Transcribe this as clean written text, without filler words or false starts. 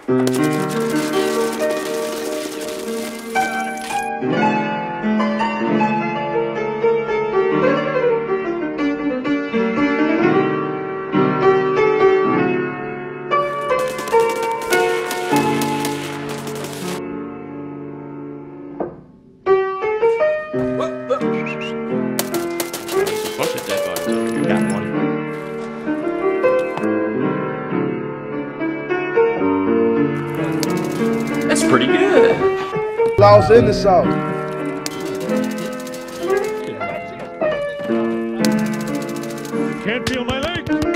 That's pretty good. Lost in the sauce. Can't feel my legs.